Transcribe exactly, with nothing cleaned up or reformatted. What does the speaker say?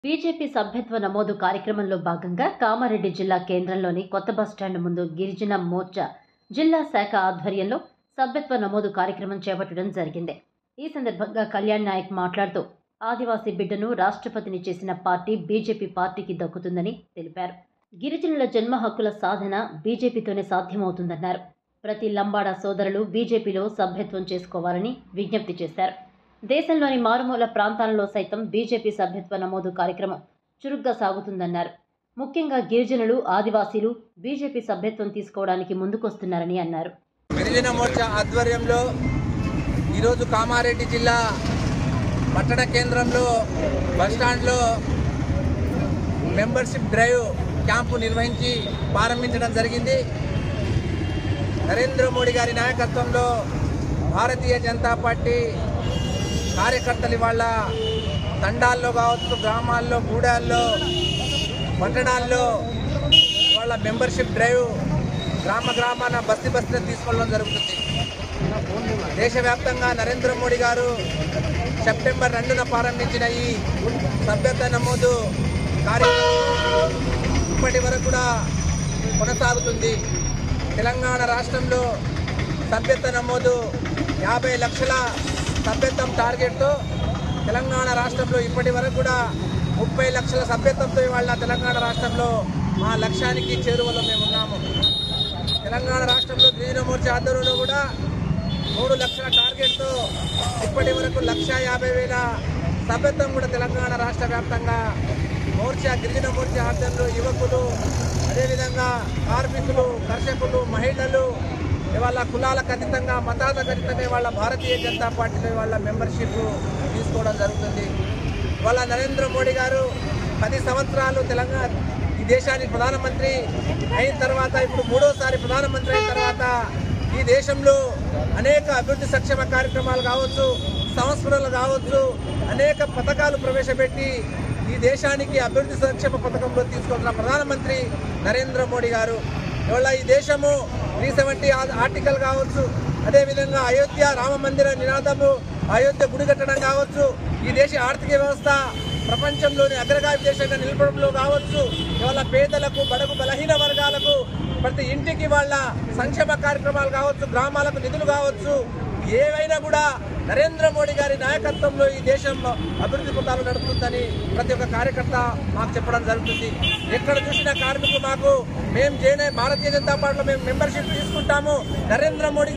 BJP సభ్యత్వ నమోదు కార్యక్రమంలో భాగంగా కామారెడ్డి జిల్లా కేంద్రంలోని కొత్త బస్టాండ్ ముందు గిరిజన మోర్చా జిల్లా శాఖ ఆధ్వర్యంలో సభ్యత్వ నమోదు కార్యక్రమం చేపట్టడం జరిగింది. ఈ సందర్భంగా కళ్యాణ్ నాయక్ మాట్లాడుతూ ఆదివాసీ బిడ్డను రాష్ట్రపతిని చేసిన పార్టీ బీజేపీ పార్టీకి దక్కుతుందని తెలిపారు. గిరిజనుల జన్మ హక్కుల సాధన బీజేపీతోనే సాధ్యమవుతుందన్నారు. ప్రతి లంబాడా సోదరులు బీజేపీలో సభ్యత్వం చేసుకోవాలని విజ్ఞప్తి చేశారు. దేశంలోని మారుమూల ప్రాంతాలలో సైతం బీజేపీ సభ్యత్వ నమోదు కార్యక్రమం చురుగ్గా సాగుతుందన్నారు. ముఖ్యంగా గిరిజనులు, ఆదివాసీలు బీజేపీ సభ్యత్వం తీసుకోవడానికి ముందుకొస్తున్నారని అన్నారు. గిరిజన మోర్చా ఆధ్వర్యంలో ఈరోజు కామారెడ్డి జిల్లా పట్టణ కేంద్రంలో బస్టాండ్లో మెంబర్షిప్ డ్రైవ్ క్యాంపు నిర్వహించి ప్రారంభించడం జరిగింది. నరేంద్ర మోడీ గారి నాయకత్వంలో భారతీయ జనతా పార్టీ కార్యకర్తలు ఇవాళ తండాల్లో కావచ్చు, గ్రామాల్లో, గూడాల్లో, పట్టణాల్లో ఇవాళ మెంబర్షిప్ డ్రైవ్ గ్రామ గ్రామాన బస్తీ బస్తీలో తీసుకోవడం జరుగుతుంది. దేశవ్యాప్తంగా నరేంద్ర మోడీ గారు సెప్టెంబర్ రెండున ప్రారంభించిన ఈ సభ్యత్వ నమోదు కార్యక్రమం ఇప్పటి వరకు కూడా కొనసాగుతుంది. తెలంగాణ రాష్ట్రంలో సభ్యత్వ నమోదు యాభై లక్షల సభ్యత్వం టార్గెట్తో తెలంగాణ రాష్ట్రంలో ఇప్పటి వరకు కూడా ముప్పై లక్షల సభ్యత్వంతో ఇవాళ తెలంగాణ రాష్ట్రంలో మా లక్ష్యానికి చేరువలో మేము ఉన్నాము. తెలంగాణ రాష్ట్రంలో గిరిజన మోర్చా ఆధ్వర్యంలో కూడా మూడు లక్షల టార్గెట్తో ఇప్పటి వరకు లక్ష యాభై వేల సభ్యత్వం కూడా తెలంగాణ రాష్ట్ర వ్యాప్తంగా మోర్చా గిరిజన మోర్చా ఆధ్వర్యంలో యువకులు, అదేవిధంగా కార్మికులు, కర్షకులు, మహిళలు ఇవాళ కులాలకు అతీతంగా, మతాలకు అతీతంగా ఇవాళ భారతీయ జనతా పార్టీలో ఇవాళ మెంబర్షిప్ తీసుకోవడం జరుగుతుంది. ఇవాళ నరేంద్ర మోడీ గారు పది సంవత్సరాలు తెలంగాణ ఈ దేశానికి ప్రధానమంత్రి అయిన తర్వాత ఇప్పుడు మూడోసారి ప్రధానమంత్రి అయిన తర్వాత ఈ దేశంలో అనేక అభివృద్ధి సంక్షేమ కార్యక్రమాలు కావచ్చు, సంస్కరణలు కావచ్చు, అనేక పథకాలు ప్రవేశపెట్టి ఈ దేశానికి అభివృద్ధి సంక్షేమ పథకంలో తీసుకుంటున్న ప్రధానమంత్రి నరేంద్ర మోడీ గారు. ఇవాళ ఈ దేశము త్రీ సెవెంటీ ఆర్టికల్ కావచ్చు, అదేవిధంగా అయోధ్య రామ మందిర నినాదము, అయోధ్య గుడి కట్టడం కావచ్చు, ఈ దేశ ఆర్థిక వ్యవస్థ ప్రపంచంలోని అగ్రగామి దేశంగా నిలబడంలో కావచ్చు, ఇవాళ పేదలకు, బడుగు బలహీన వర్గాలకు ప్రతి ఇంటికి వాళ్ళ సంక్షేమ కార్యక్రమాలు కావచ్చు, గ్రామాలకు నిధులు కావచ్చు, ఏవైనా కూడా నరేంద్ర మోడీ గారి నాయకత్వంలో ఈ దేశం అభివృద్ధి పథాలు నడుపుతుందని ప్రతి ఒక్క కార్యకర్త మాకు చెప్పడం జరుగుతుంది. ఎక్కడ చూసినా కార్మికులు మాకు మేము చేయనే భారతీయ జనతా పార్టీలో మేము మెంబర్షిప్ తీసుకుంటాము, నరేంద్ర మోడీ